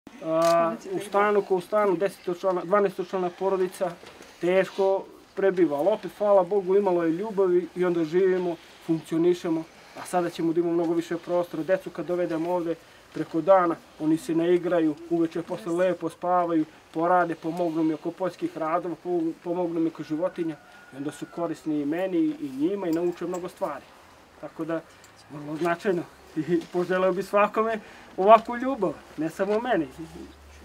U stanu ko u stanu, 12-člana porodica, teško prebiva, ali opet, hvala Bogu, imalo je ljubavi i onda živimo, funkcionišemo, a sada ćemo da imamo mnogo više prostora. Decu kad dovedemo ovde preko dana, oni se ne igraju, uveče posle lepo spavaju, porade, pomognu mi oko poljskih radova, pomognu mi oko životinja i onda su korisni i meni i njima i nauče mnogo stvari. Tako da, vrlo značajno i poželeo bi svakome ovakvu ljubav, ne samo meni.